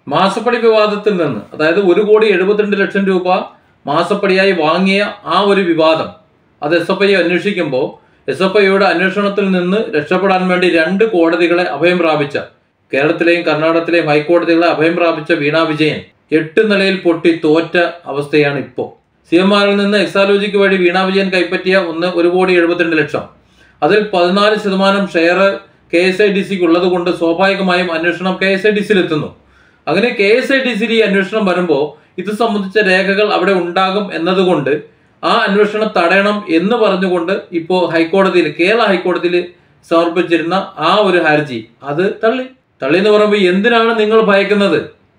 മാസപ്പടി വിവാദത്തിൽ നിന്ന്, അതായത് 1,72,00,000 രൂപ മാസപ്പടിയായി വാങ്ങിയ ആ ഒരു വിവാദം അത് SFI അന്വേഷിക്കുമ്പോൾ SFIയുടെ അന്വേഷണത്തിൽ നിന്ന് രക്ഷപ്പെടാൻ വേണ്ടി 2 കോടതികളെ അഭയം പ്രാപിച്ച, കേരളത്തിലെയും കർണാടകത്തിലെയും ഹൈക്കോടതികളെ അഭയം പ്രാപിച്ച വീണ വിജയൻ 8 നിലയിൽ പൊട്ടി തോറ്റ അവസ്ഥയാണ് ഇപ്പോൾ. CMRൽ നിന്ന് എക്സാലോജിക്ക് വഴി വീണ വിജയൻ കൈപ്പറ്റിയ 1,72,00,000, അതിൽ 14% ഷെയർ KSIDCക്ക് ഉള്ളത് കൊണ്ട് സ്വാഭാവികമായും അന്വേഷണം KSIDCയിൽ എത്തുന്നു. അങ്ങനെ KSIDCയിൽ ഈ അന്വേഷണം വരുമ്പോൾ ഇത് സംബന്ധിച്ച രേഖകൾ അവിടെ ഉണ്ടാകും എന്നതുകൊണ്ട് ആ അന്വേഷണം തടയണം എന്ന് പറഞ്ഞുകൊണ്ട് ഇപ്പോൾ ഹൈക്കോടതിയിൽ, കേരള ഹൈക്കോടതിയിൽ സമർപ്പിച്ചിരുന്ന ആ ഒരു ഹർജി അത് തള്ളി എന്ന് പറയുമ്പോൾ എന്തിനാണ് നിങ്ങൾ ഭയക്കുന്നത്?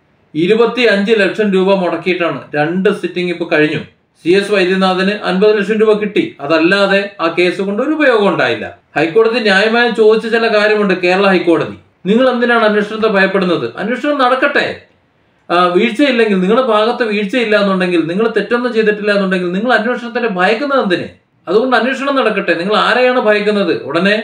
25 ലക്ഷം രൂപ മുടക്കിയിട്ടാണ് 2 സിറ്റിംഗ് ഇപ്പോൾ കഴിഞ്ഞു. CS വൈദ്യനാഥന് 50 ലക്ഷം രൂപ കിട്ടി. അതല്ലാതെ ആ കേസ് കൊണ്ട് ഒരു ഉപയോഗം ഉണ്ടായില്ല. ഹൈക്കോടതി ന്യായമായും ചോദിച്ച ചില കാര്യമുണ്ട്. കേരള ഹൈക്കോടതി, നിങ്ങൾ എന്തിനാണ് അന്വേഷണത്തെ ഭയപ്പെടുന്നത്? അന്വേഷണം നടക്കട്ടെ. വീഴ്ചയില്ലെങ്കിൽ, നിങ്ങളുടെ ഭാഗത്ത് വീഴ്ചയില്ല എന്നുണ്ടെങ്കിൽ, നിങ്ങൾ തെറ്റൊന്നും ചെയ്തിട്ടില്ല എന്നുണ്ടെങ്കിൽ നിങ്ങൾ അന്വേഷണത്തിന് ഭയക്കുന്നത് എന്തിന്? അതുകൊണ്ട് അന്വേഷണം നടക്കട്ടെ. നിങ്ങൾ ആരെയാണ് ഭയക്കുന്നത്? ഉടനെ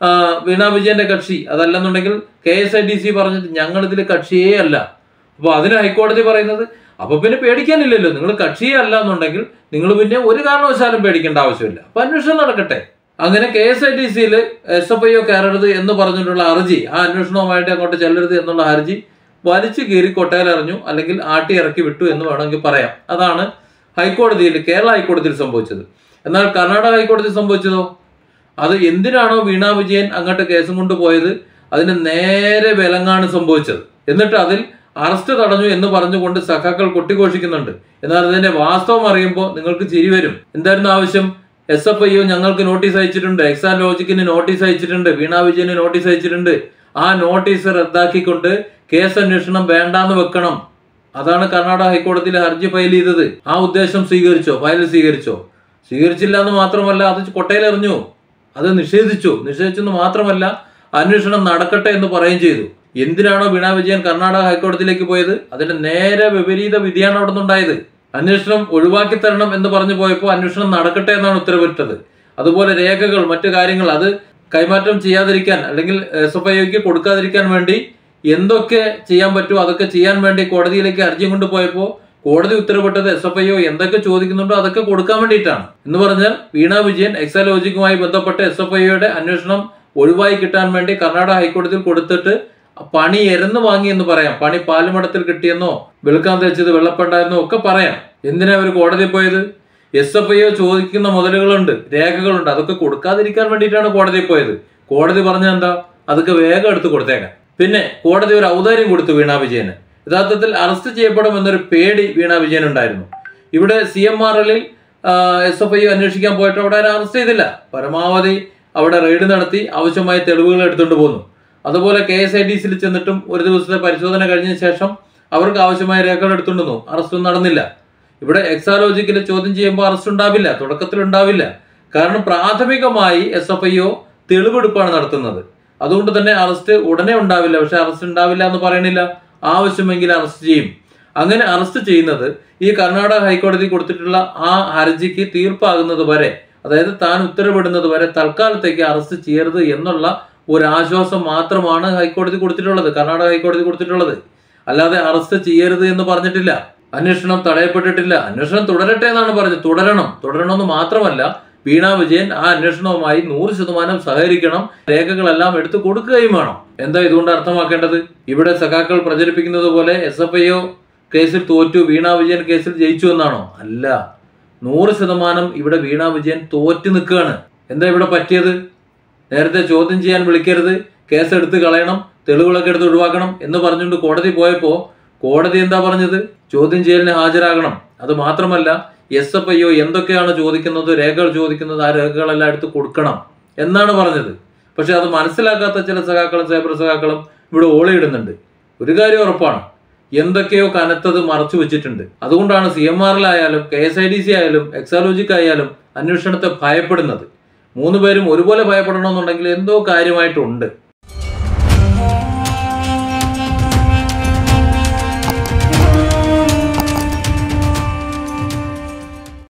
വീണ വിജയന്റെ കക്ഷി, അതല്ലെന്നുണ്ടെങ്കിൽ KSIDC പറഞ്ഞിട്ട് ഞങ്ങൾ ഇതിൽ കക്ഷിയേ അല്ല. അപ്പോൾ അതിന് ഹൈക്കോടതി പറയുന്നത് അപ്പൊ പിന്നെ പേടിക്കാനില്ലല്ലോ. നിങ്ങൾ കക്ഷിയേ അല്ല എന്നുണ്ടെങ്കിൽ നിങ്ങൾ പിന്നെ ഒരു കാരണവശാലും പേടിക്കേണ്ട ആവശ്യമില്ല. അപ്പൊ അന്വേഷണം നടക്കട്ടെ. അങ്ങനെ KSIDCയിൽ SFIO കയറരുത് എന്ന് പറഞ്ഞിട്ടുള്ള ഹർജി, ആ അന്വേഷണവുമായിട്ട് അങ്ങോട്ട് ചെല്ലരുത് എന്നുള്ള ഹർജി വലിച്ചു കീറി കൊട്ടയിലെറിഞ്ഞു, അല്ലെങ്കിൽ ആട്ടി ഇറക്കി വിട്ടു എന്ന് വേണമെങ്കിൽ പറയാം. അതാണ് ഹൈക്കോടതിയിൽ, കേരള ഹൈക്കോടതിയിൽ സംഭവിച്ചത്. എന്നാൽ കർണാടക ഹൈക്കോടതി സംഭവിച്ചതോ, അത് എന്തിനാണോ വീണ വിജയൻ അങ്ങോട്ട് കേസും കൊണ്ടുപോയത് അതിന് നേരെ വിലങ്ങാണ് സംഭവിച്ചത്. എന്നിട്ട് അതിൽ അറസ്റ്റ് തടഞ്ഞു എന്ന് പറഞ്ഞുകൊണ്ട് സഖാക്കൾ കൊട്ടിഘോഷിക്കുന്നുണ്ട്. എന്നാൽ അതിന്റെ വാസ്തവം അറിയുമ്പോൾ നിങ്ങൾക്ക് ചിരി വരും. എന്തായിരുന്നു ആവശ്യം? SFIO ഞങ്ങൾക്ക് നോട്ടീസ് അയച്ചിട്ടുണ്ട്, എക്സാലോജിക്കിന് നോട്ടീസ് അയച്ചിട്ടുണ്ട്, വീണ വിജയന് നോട്ടീസ് അയച്ചിട്ടുണ്ട്. ആ നോട്ടീസ് റദ്ദാക്കിക്കൊണ്ട് കേസ് അന്വേഷണം വേണ്ടാന്ന് വെക്കണം. അതാണ് കർണാടക ഹൈക്കോടതിയിൽ ഹർജി ഫയൽ ചെയ്തത്. ആ ഉദ്ദേശം സ്വീകരിച്ചോ? ഫയൽ സ്വീകരിച്ചില്ല എന്ന് മാത്രമല്ല, അത് കൊട്ടയിലെറിഞ്ഞു, അത് നിഷേധിച്ചെന്ന് മാത്രമല്ല, അന്വേഷണം നടക്കട്ടെ എന്ന് പറയുകയും ചെയ്തു. എന്തിനാണോ വീണ വിജയൻ കർണാടക ഹൈക്കോടതിയിലേക്ക് പോയത് അതിന്റെ നേരെ വിപരീത വിധിയാണ് അവിടെ നിന്നുണ്ടായത്. അന്വേഷണം ഒഴിവാക്കി തരണം എന്ന് പറഞ്ഞു പോയപ്പോൾ അന്വേഷണം നടക്കട്ടെ എന്നാണ് ഉത്തരവിട്ടത്. അതുപോലെ രേഖകൾ, മറ്റു കാര്യങ്ങൾ അത് കൈമാറ്റം ചെയ്യാതിരിക്കാൻ, അല്ലെങ്കിൽ SFIOക്ക് കൊടുക്കാതിരിക്കാൻ വേണ്ടി എന്തൊക്കെ ചെയ്യാൻ പറ്റുമോ അതൊക്കെ ചെയ്യാൻ വേണ്ടി കോടതിയിലേക്ക് ഹർജി കൊണ്ടുപോയപ്പോൾ കോടതി ഉത്തരവിട്ടത് SFIO എന്തൊക്കെ ചോദിക്കുന്നുണ്ടോ അതൊക്കെ കൊടുക്കാൻ വേണ്ടിയിട്ടാണ്. എന്ന് പറഞ്ഞാൽ വീണ വിജയൻ എക്സാലോജിക്കുമായി ബന്ധപ്പെട്ട് SFIOയുടെ അന്വേഷണം ഒഴിവായി കിട്ടാൻ വേണ്ടി കർണാടക ഹൈക്കോടതിയിൽ കൊടുത്തിട്ട് പണി എരന്ന് വാങ്ങി എന്ന് പറയാം. പണി പാലുമടത്തിൽ കിട്ടിയെന്നോ വെളുക്കാൻ തേച്ചത് വെള്ളപ്പണ്ടായിരുന്നോ ഒക്കെ പറയാം. എന്തിനാ അവർ കോടതിയിൽ പോയത്? SFIO ചോദിക്കുന്ന മുതലുകളുണ്ട്, രേഖകളുണ്ട്, അതൊക്കെ കൊടുക്കാതിരിക്കാൻ വേണ്ടിയിട്ടാണ് കോടതിയിൽ പോയത്. കോടതി പറഞ്ഞ എന്താ? അതൊക്കെ വേഗം എടുത്ത് കൊടുത്തേക്കാം. പിന്നെ കോടതി ഒരു ഔദാര്യം കൊടുത്തു വീണ വിജയന്. യഥാർത്ഥത്തിൽ അറസ്റ്റ് ചെയ്യപ്പെടും എന്നൊരു പേടി വീണ വിജയൻ ഉണ്ടായിരുന്നു. ഇവിടെ CMRൽ SFIO അന്വേഷിക്കാൻ പോയിട്ട് അവിടെ അറസ്റ്റ് ചെയ്തില്ല. പരമാവധി അവിടെ റെയ്ഡ് നടത്തി ആവശ്യമായ തെളിവുകൾ എടുത്തുകൊണ്ട് പോന്നു. അതുപോലെ KSIDCയിൽ ചെന്നിട്ടും ഒരു ദിവസത്തെ പരിശോധന കഴിഞ്ഞ ശേഷം അവർക്ക് ആവശ്യമായ രേഖകൾ എടുത്തുകൊണ്ടു. അറസ്റ്റൊന്നും നടന്നില്ല. ഇവിടെ എക്സാലോജിക്കിൽ ചോദ്യം ചെയ്യുമ്പോൾ അറസ്റ്റ് ഉണ്ടാവില്ല, തുടക്കത്തിൽ ഉണ്ടാവില്ല. കാരണം പ്രാഥമികമായി SFIO തെളിവെടുപ്പാണ് നടത്തുന്നത്. അതുകൊണ്ട് തന്നെ അറസ്റ്റ് ഉടനെ ഉണ്ടാവില്ല. പക്ഷെ അറസ്റ്റ് ഉണ്ടാവില്ല എന്ന് പറയണില്ല, ആവശ്യമെങ്കിൽ അറസ്റ്റ് ചെയ്യും. അങ്ങനെ അറസ്റ്റ് ചെയ്യുന്നത് ഈ കർണാടക ഹൈക്കോടതി കൊടുത്തിട്ടുള്ള ആ ഹർജിക്ക് തീർപ്പാകുന്നത് വരെ, അതായത് താൻ ഉത്തരവിടുന്നത് വരെ തൽക്കാലത്തേക്ക് അറസ്റ്റ് ചെയ്യരുത് എന്നുള്ള ഒരു ആശ്വാസം മാത്രമാണ് ഹൈക്കോടതി കൊടുത്തിട്ടുള്ളത്, കർണാടക ഹൈക്കോടതി കൊടുത്തിട്ടുള്ളത്. അല്ലാതെ അറസ്റ്റ് ചെയ്യരുത് എന്ന് പറഞ്ഞിട്ടില്ല. അന്വേഷണം തടയപ്പെട്ടിട്ടില്ല. അന്വേഷണം തുടരട്ടെ എന്നാണ് പറഞ്ഞത്. തുടരണമെന്ന് മാത്രമല്ല, വീണ വിജയൻ ആ അന്വേഷണവുമായി 100% സഹകരിക്കണം, രേഖകളെല്ലാം എടുത്തു കൊടുക്കുകയും വേണം. എന്താ ഇതുകൊണ്ട് അർത്ഥമാക്കേണ്ടത്? ഇവിടെ സഖാക്കൾ പ്രചരിപ്പിക്കുന്നത് പോലെ SFIO കേസിൽ തോറ്റു, വീണ വിജയൻ കേസിൽ ജയിച്ചു എന്നാണോ? അല്ല, 100% ഇവിടെ വീണ വിജയൻ തോറ്റു നിൽക്കുകയാണ്. എന്താ ഇവിടെ പറ്റിയത്? നേരത്തെ ചോദ്യം ചെയ്യാൻ വിളിക്കരുത്, കേസ് എടുത്ത് കളയണം, തെളിവുകളൊക്കെ എടുത്ത് ഒഴിവാക്കണം എന്ന് പറഞ്ഞുകൊണ്ട് കോടതി പോയപ്പോൾ കോടതി എന്താ പറഞ്ഞത്? ചോദ്യം ചെയ്യലിന് ഹാജരാകണം. അത് മാത്രമല്ല, SFIO എന്തൊക്കെയാണ് ചോദിക്കുന്നത്, രേഖകൾ ചോദിക്കുന്നത്, ആ രേഖകളെല്ലാം എടുത്ത് കൊടുക്കണം എന്നാണ് പറഞ്ഞത്. പക്ഷെ അത് മനസ്സിലാക്കാത്ത ചില സഖാക്കളും സൈബർ സഖാക്കളും ഇവിടെ ഓളിയിടുന്നുണ്ട്. ഒരു കാര്യം ഉറപ്പാണ്, എന്തൊക്കെയോ കനത്തത് മറച്ചു വെച്ചിട്ടുണ്ട്. അതുകൊണ്ടാണ് CMRലായാലും KSIDC ആയാലും എക്സാലോജിക് ആയാലും അന്വേഷണത്തെ ഭയപ്പെടുന്നത്. 3 പേരും ഒരുപോലെ ഭയപ്പെടണമെന്നുണ്ടെങ്കിൽ എന്തോ കാര്യമായിട്ടുണ്ട്.